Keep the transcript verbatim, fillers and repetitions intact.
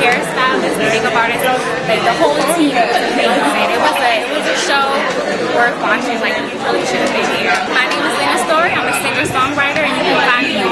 hairstylist, the makeup artist, like the whole team was amazing. It was a it was a show worth watching. Like you really should have been here. My name is Lena Story. I'm a singer-songwriter, and you can find me